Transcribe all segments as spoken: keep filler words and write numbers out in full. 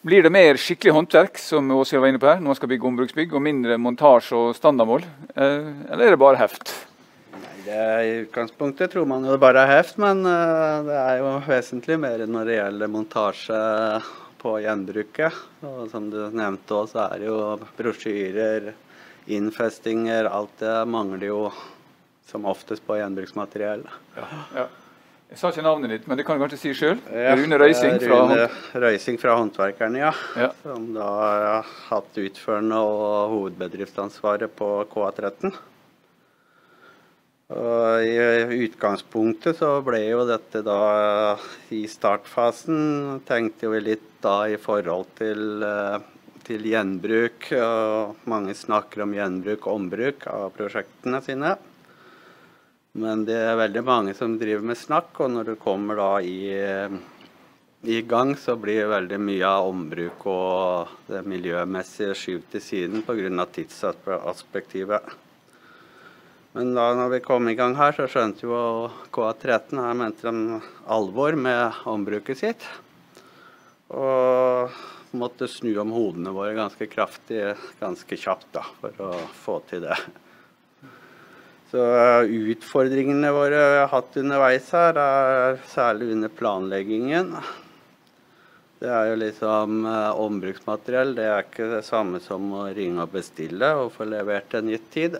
Blir det mer skikkelig håndverk, som Åshild var inne på her, når man skal bygge ombruksbygg, og mindre montasje og standardmål? Eh, eller er det bare heft? Nei, det er, I utgangspunktet tror man jo det bare er heft, men uh, det er jo vesentlig mer når det gjelder montasje på gjenbruket. Og som du nevnte også, så er det jo brosjyrer, innfestinger, alt det mangler jo som oftest på gjenbruksmateriell. Ja, ja. Jeg sa ikke navnet ditt, men det kan du kanskje si selv. Ja, Rune Røysing fra, Rune Røysing fra Håndverkerne, ja. ja. Som da har hatt utførende og hovedbedriftsansvaret på K A tretten. Og i utgangspunktet så ble jo dette da i startfasen, tenkte vi litt da i forhold til, til gjenbruk, og mange snakker om gjenbruk og ombruk av prosjektene sine. Men det er veldig mange som driver med snakk, og når det kommer da i, i gang, så blir veldig mye av ombruk og det miljømessige skyvt til siden på grunn av tidsaspektivet. Men da når vi kom i gang her, så skjønte jo K A tretten her mente de alvor med ombruket sitt. Og måtte snu om hodene våre ganske kraftig, ganske kjapt da, for å få til det. Så utfordringene våre vi har hatt underveis her er særlig under planleggingen. Det er jo liksom eh, ombruksmateriell, det er ikke det samme som å ringe og bestille og få levert en gitt tid.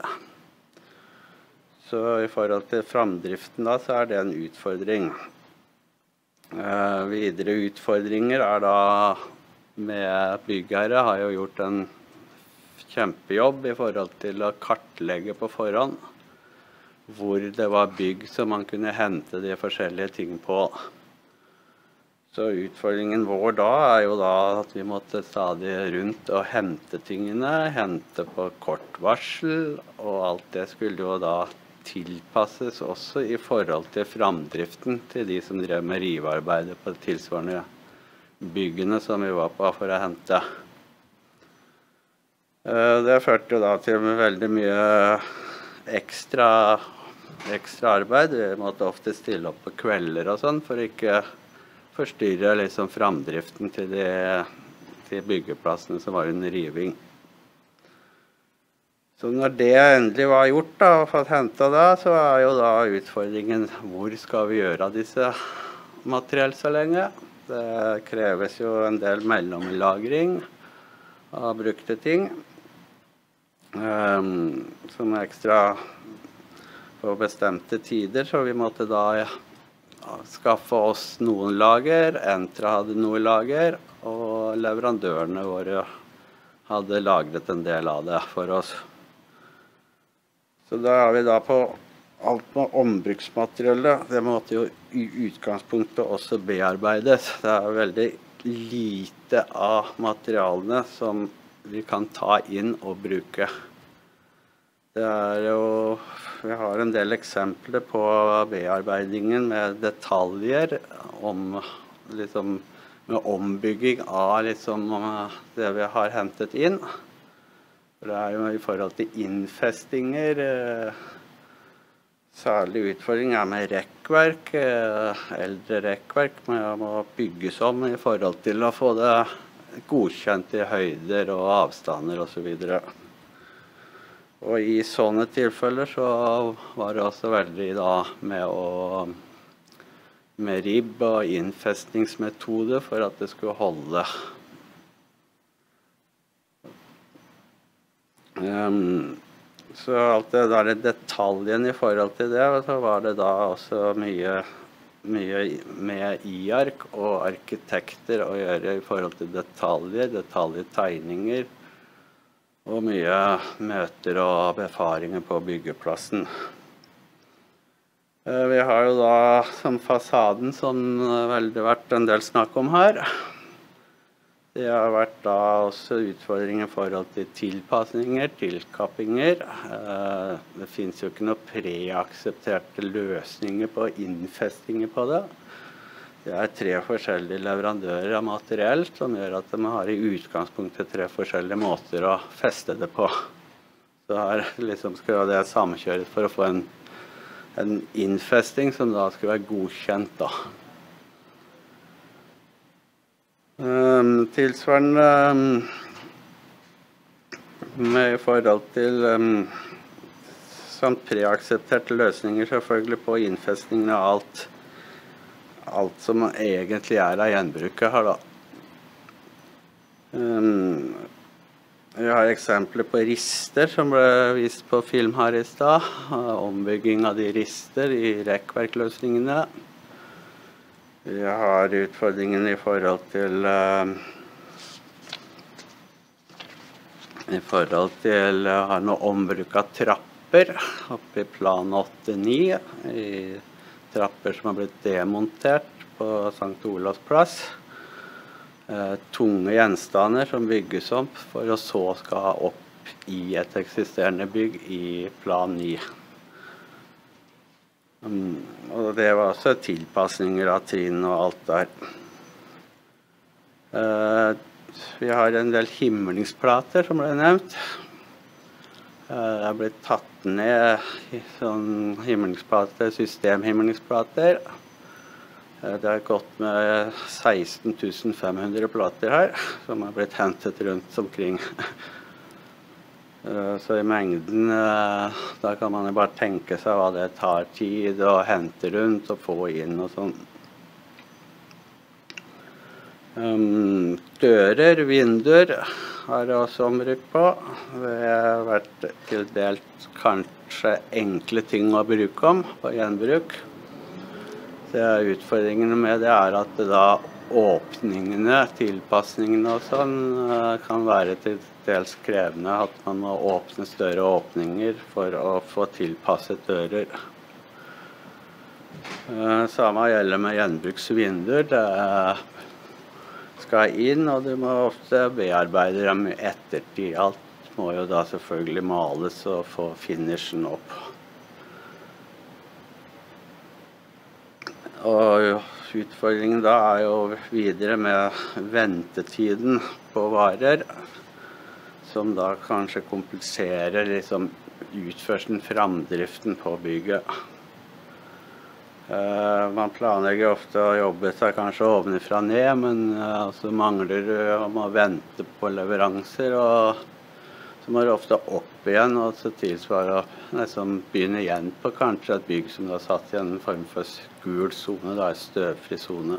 Så i forhold til framdriften da, så er det en utfordring. Eh, videre utfordringer er da med byggherre har jo gjort en kjempejobb i forhold til å kartlegge på forhånd hvor det var bygg som man kunne hente de forskjellige ting på. Så utfordringen vår da er jo da at vi måtte stadig rundt og hente tingene, hente på kort varsel, og alt det skulle jo da tilpasses også i forhold til framdriften til de som drev med rivearbeidet på tilsvarende byggene som vi var på for å hente. Det førte jo da til veldig mye Ekstra, ekstra arbeid. Vi måtte ofte stille opp på kvelder og sånn, for ikke forstyrre liksom framdriften til de til byggeplassene som var under riving. Så når det endelig var gjort da, og fått hentet da, så er jo da utfordringen hvor skal vi gjøre disse materiell så lenge. Det kreves jo en del mellomlagring av brukte ting. Um, som ekstra på bestemte tider, så vi måtte da ja, skaffe oss noen lager, Entra hadde noen lager, og leverandørene våre hadde lagret en del av det for oss. Så da er vi da på alt med ombruksmateriellet, det måtte jo i utgangspunktet også bearbeides. Det er veldig lite av materialene som vi kan ta inn og bruke. Det er jo, vi har en del eksempler på bearbeidingen med detaljer om liksom, med ombygging av liksom, det vi har hentet inn. Det er jo i forhold til innfestinger, særlig utfordring er med rekkverk, eldre rekkverk må bygges om i forhold til å få det godkjent i høyder og avstander og så videre. Og i sånne tilfeller så var det også veldig da med å med ribb og innfestningsmetode for at det skulle holde. Um, så alt det der detaljen i forhold til det, så var det da også mye mye med I ark og arkitekter å gjøre i forhold til detaljer, detaljtegninger, og mye møter og befaringer på byggeplassen. Vi har jo da som fasaden som veldig vært en del snakk om her. Det har vært da også utfordringer i forhold til tilpasninger, tilkappinger. Det finnes jo ikke noe preaksepterte løsninger på innfestinger på det. Det er tre forskjellige leverandører av materiell som gjør at de har i utgangspunktet tre forskjellige måter å feste det på. Så her liksom skal det samkjøres for å få en, en innfesting som da skal være godkjent da. Um, tilsvarende um, med i forhold til um, samt preaksepterte løsninger selvfølgelig på innfestningen av alt, alt som egentlig er av gjenbruket her da. Um, vi har eksempler på rister som ble vist på film her i sted, ombygging av de rister i rekkverkløsningene. Vi har utfordringen i forhold til uh, i forhold til å ha noe ombruk av trapper oppe i plan åtte ni, i trapper som har blitt demontert på Sankt Olavs plass. Uh, tunge gjenstander som bygges opp for å så skal opp i et eksisterende bygg i plan ni. Um, og det var også tilpasninger av trinn og alt der. Uh, vi har en del himlingsplater som ble nevnt. Uh, det er blitt tatt ned i sånn himlingsplater, systemhimlingsplater. Uh, det har gått med seksten tusen fem hundre plater her, som har blitt hentet rundt omkring. Så i mengden, da kan man jo bare tenke seg hva det tar tid å hente rundt og få inn og sånn. Um, dører, vinduer har jeg også ombruk på. Det har vært til dels kanskje enkle ting å bruke om på gjenbruk. Det er utfordringene med det er at det da åpningene, tilpasningene og sånn kan være til dels krevende at man må åpne større åpninger for å få tilpasset dører. Uh, samme gjelder med gjenbruksvinduer. Det skal inn, og du må ofte bearbeide dem i ettertid. Alt må jo da selvfølgelig males og få finishen opp. Og utfordringen da er jo videre med ventetiden på varer, som da kanskje kompliserer liksom utførselen, framdriften på bygget. Uh, man planlegger ofte å jobbe seg kanskje ovenifra ned, men uh, så mangler du om å vente på leveranser, og så må du ofte opp igjen, og så tilsvarer å liksom begynne igjen på kanskje et bygg som du har satt i en form for gul zone, da, en støvfri zone.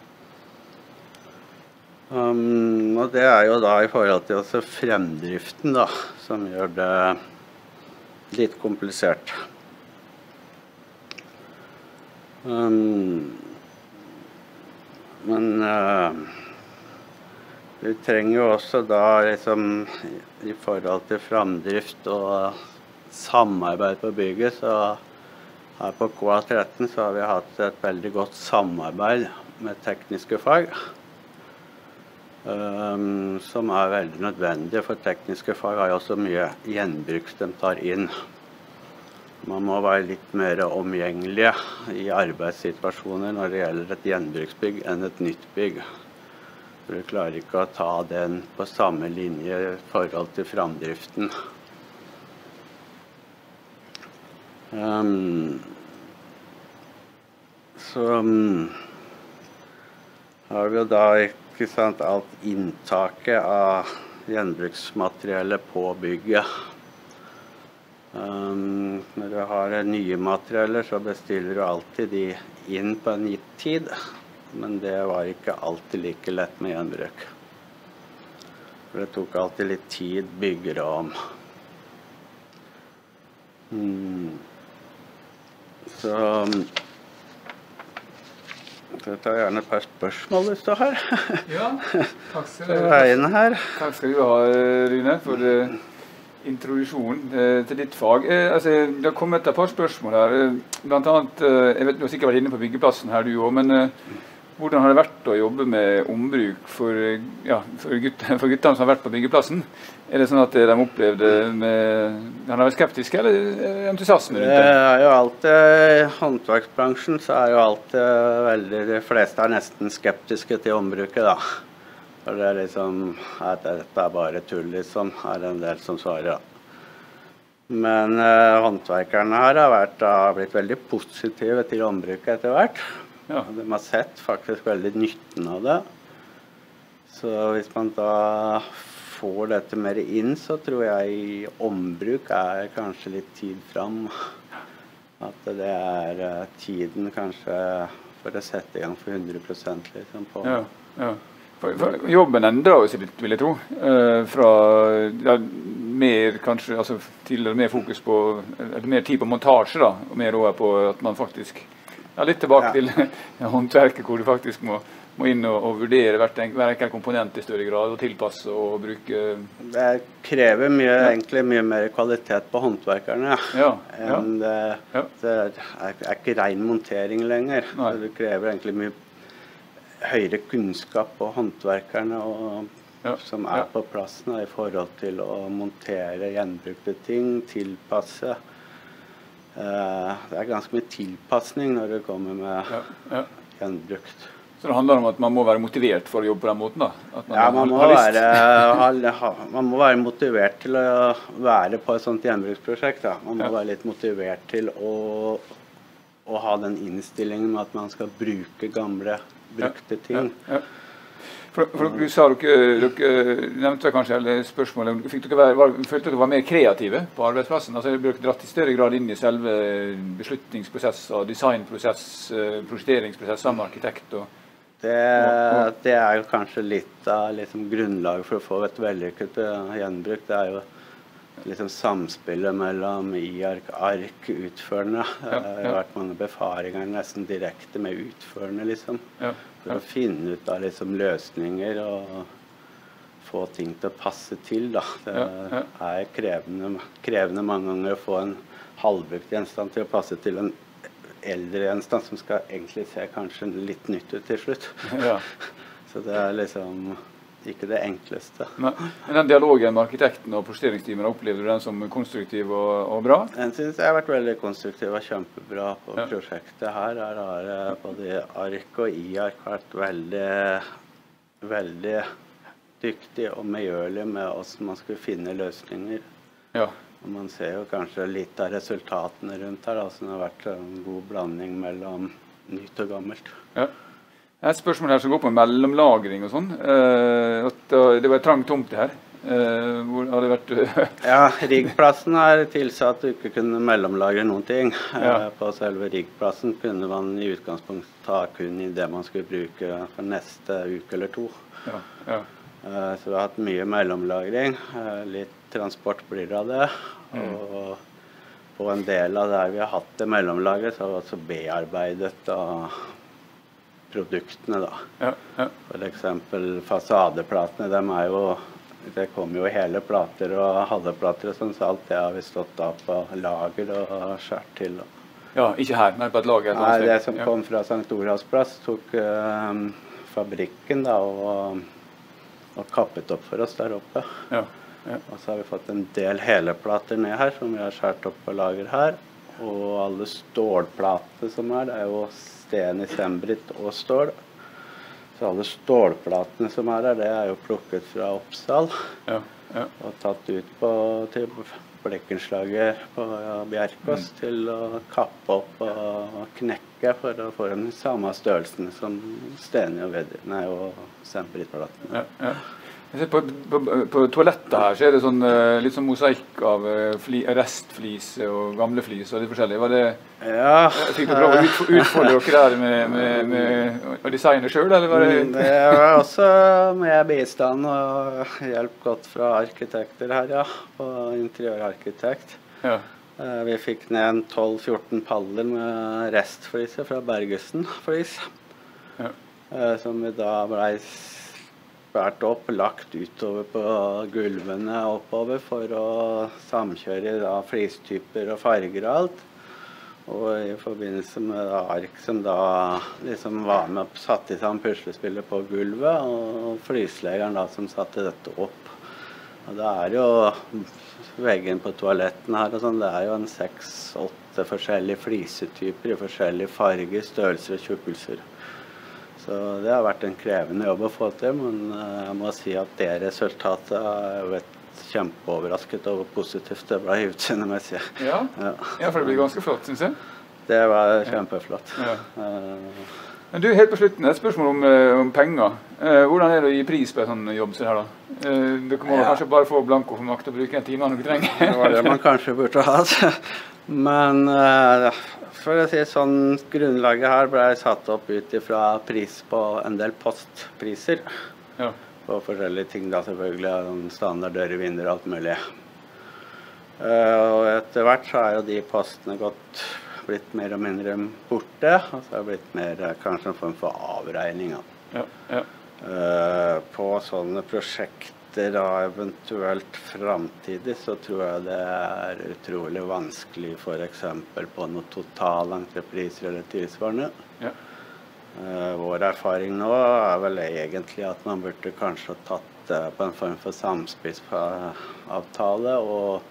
Um, og det er jo da i forhold til også fremdriften da, som gjør det litt komplisert. Um, men uh, vi trenger jo også da liksom i forhold til fremdrift og samarbeid på bygget, så her på K A tretten så har vi hatt et veldig godt samarbeid med tekniske fag. Um, som er veldig nødvendig, for tekniske fag har jo også mye gjenbruk de tar inn. Man må være litt mer omgjengelige i arbeidssituasjoner når det gjelder et gjenbruksbygg enn et nytt bygg. For du klarer ikke å ta den på samme linje i forhold til framdriften. Um, så um, har vi jo da ikke sant, alt inntaket av gjenbruksmateriellet på bygget. Um, når du har nye materieller, så bestiller du alltid de inn på en gitt tid, men det var ikke alltid like lett med gjenbruk. For det tok alltid litt tid byggere om. Mm. Så jeg tar gjerne et par spørsmål hvis du har. Ja, takk skal du ha. Her. Takk skal du ha, Rune, for uh, introduksjonen uh, til ditt fag. Uh, altså, det har kommet et par spørsmål her. Uh, blant annet, uh, jeg vet du har sikkert vært inne på byggeplassen her du også, men uh, hvordan har det vært å jobbe med ombruk for, ja, for, gutt, for guttene som har vært på byggeplassen? Er det sånn at de opplevde med, han har vært skeptiske eller entusiasme rundt det? Det er jo alltid, i håndverksbransjen så er jo alltid veldig, de fleste er nesten skeptiske til ombruket da. For det er liksom, at dette er bare tull liksom, er det en del som svarer da. Men eh, håndverkerne her har, vært, har blitt veldig positive til ombruket etter hvert. Ja. De har sett faktisk veldig nytten av det. Så hvis man da får dette mer inn, så tror jeg ombruk er kanskje litt tid fram. At det er uh, tiden kanskje for å sette i gang for hundre prosent liksom på. Ja, ja. For, for jobben endrer seg litt, vil jeg tro. Uh, fra ja, mer kanskje, altså til mer fokus på, eller mer tid på montasje da, og mer over på at man faktisk, ja, litt tilbake ja. til håndverket, hvor du faktisk må, må inn og, og vurdere hvert en, hver enkelt komponent i større grad, og tilpasse og bruke. Det krever mye, ja. egentlig mye mer kvalitet på håndverkerne, ja. enn det, ja. det er, er ikke ren montering lenger. Så det krever egentlig mye høyere kunnskap på håndverkerne og, ja, som er ja. på plassen i forhold til å montere gjenbrukte ting, tilpasse. Uh, det er ganske mye tilpassning når det kommer med ja, ja. gjenbrukt. Så det handler om at man må være motivert for å jobbe på den måten da? At man ja, man må, være, ha, ha, man må være motivert til å være på et sånt gjenbruksprosjekt. Da. Man må ja. være litt motivert til å, å ha den innstillingen med at man skal bruke gamle brukte ting. Ja, ja. For, for du sa dere, dere nevnte kanskje eller spørsmålet, fikk dere være, var, følte dere var mer kreative på arbeidsplassen? Altså dere dratt i større grad inn i selve beslutningsprosesser, designprosess, prosjekteringsprosess, sammen med arkitekt og det, det er jo kanskje litt av liksom, grunnlaget for å få et vellykket gjenbruk. Det er jo liksom samspillet mellom i-ark, ark, utførende. Ja, ja. Det har vært mange befaringer nesten direkte med utførende, liksom. Ja, ja. For å finne ut av liksom, løsninger og få ting til å passe til, da. Det ja, ja. er krevende, krevende mange ganger å få en halvbrukt gjenstand til å passe til en eldre gjenstand som skal egentlig se kanskje litt nytt ut til slutt. Ja. Så det er liksom ikke det enkleste. Men, men den dialogen med arkitekten og prosjekteringsteamet, opplevde du den som konstruktiv og, og bra? Den synes jeg har vært veldig konstruktiv og kjempebra på ja. prosjektet her. Her har både ark og i-ark vært veldig, veldig dyktig og medgjørlig med hvordan man skulle finne løsninger. Ja. Og man ser jo kanskje litt av resultatene rundt her, da, som har vært en god blanding mellom nytt og gammelt. Ja. Et spørsmål her som går på mellomlagring og sånn. Uh, at uh, det var et trangt tomt her. Uh, hvor har det vært... Uh, ja, riggplassen er tilsatt at du ikke kunne mellomlagre noen ting. Ja. Uh, på selve riggplassen kunne man i utgangspunktet ta kun i det man skulle bruke for neste uke eller to. Ja. Ja. Uh, så vi har hatt mye mellomlagring. Uh, litt transport blir det av det. Mm. Og på en del av der vi har hatt det mellomlagret, så har vi også bearbeidet og produktene da. Ja, ja. For eksempel fasadeplatene, de er jo, det kommer jo hele plater og halve plater og sånn, så alt det har vi stått da på lager og skjært til. Ja, ikke her, men på et lager? Nei, det som ja. kom fra Sankt Olavs plass tok um, fabrikken da og, og kappet opp for oss der oppe. Ja, ja. Og så har vi fått en del hele plater ned her som vi har skjært opp på lager her. Og alle stålplatene som er, det er jo sten i sembrit og stål. Så alle stålplatene som er her, det er jo plukket fra Oppsal. Ja, ja. Og tatt ut på, til blekkenslager på Bjerkås mm. til å kappe opp og knekke for å få den samme størrelsen som sten og, nei, og sembritplatene. Ja, ja. På, på, på toalettet her så er det sånn, litt sånn mosaikk av fli, restflise og gamle flis og litt forskjellig. Var det, ja. Fikk du prøve å utfordre dere der med, med, med å designe selv, eller var det? Det var også med bistand og hjelp godt fra arkitekter her, ja. På interiørarkitekt. Ja. Vi fikk ned en tolv fjorten paller med restflise fra Bergesen flis. Ja. Som vi da ble vært opp, lagt utover på gulvene oppover for å samkjøre da, flistyper og farger og alt. Og i forbindelse med da, ark som da liksom var med og satte sammen puslespillet på gulvet, og flislegeren da som satte dette opp. Og det er jo veggen på toaletten her og sånn, det er jo en seks åtte forskjellige flisetyper i forskjellige farger, størrelser og tjukkelser. Så det har vært en krevende jobb å få til, men jeg må si at det resultatet er jo et kjempeoverrasket og positivt det ble utseendemessig. Ja. Ja. Ja, for det blir ganske flott, synes jeg. Det var kjempeflott. Ja. Men du, helt på slutten, et spørsmål om, om penger. Eh, hvordan er det å gi pris på en sånn jobb som her da? Eh, dere må ja. kanskje bare få blanko for makt og bruke en time når dere trenger. Det var det man kanskje burde ha. Men eh, for å si sånn, grunnlaget her ble satt opp ut fra pris på en del postpriser. Ja. På forskjellige ting da, selvfølgelig, standard, døre, vinner og alt mulig. Uh, og etter hvert så er jo de postene gått, blitt mer og mindre borte, og så har det blitt mer kanskje en form for avregning. Ja, ja. Uh, på sånne prosjekter da, eventuelt fremtidig, så tror jeg det er utrolig vanskelig for eksempel på noen totalentrepriser eller tilsvarende. Ja. Uh, vår erfaring nå er vel egentlig at man burde kanskje tatt uh, på en form for samspillsavtale og,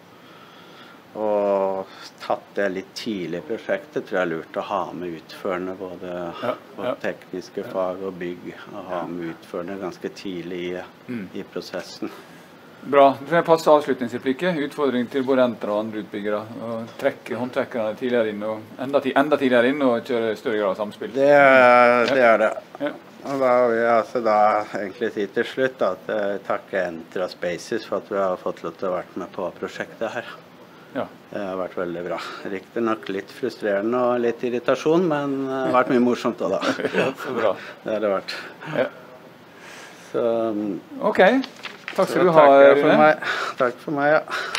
og tatt det litt tidlig i prosjektet. Tror jeg er lurt å ha med utførende både ja, på ja. tekniske fag og bygg, og ha med utførende ganske tidlig i, mm. i prosessen. Bra. Det er passe avslutningsreplikker. Utfordring til både Entra og andre utbyggere. Og trekke håndverkerne tidligere inn, og enda, enda tidligere inn, og kjøre større grad av samspill. Det, det er det. Ja. Og da vil jeg altså da egentlig si til slutt at jeg takker Entra Spaces for at vi har fått lov til å være med på prosjektet her. Ja. Det har vært veldig bra. Riktig nok litt frustrerende og litt irritasjon, men det har vært mye morsomt da. Ja, så bra. Det har det vært. Ja. Så, ok. Takk skal du ha, Rune. Rune. Takk for meg, ja.